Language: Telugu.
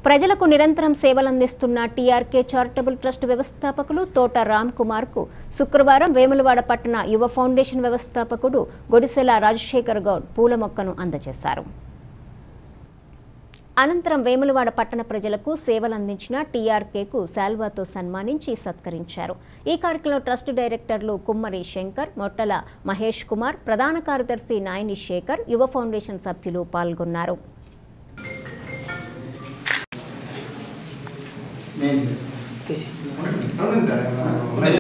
ప్రజలకు నిరంతరం సేవలందిస్తున్న టీఆర్కే చారిటబుల్ ట్రస్ట్ వ్యవస్థాపకులు తోట రామ్ కుమార్ కు శుక్రవారం వేములవాడ పట్టణ యువ ఫౌండేషన్ వ్యవస్థాపకుడు గొడిసెల రాజశేఖర్ గౌడ్ పూల మొక్కను అందజేశారు. అనంతరం వేములవాడ పట్టణ ప్రజలకు సేవలందించిన టీఆర్కేకు శాల్వాతో సన్మానించి సత్కరించారు. ఈ కార్యక్రమంలో ట్రస్ట్ డైరెక్టర్లు కుమ్మరి శంకర్, మొట్టల మహేష్ కుమార్, ప్రధాన కార్యదర్శి నాయని శేఖర్, యువ ఫౌండేషన్ సభ్యులు పాల్గొన్నారు. నేను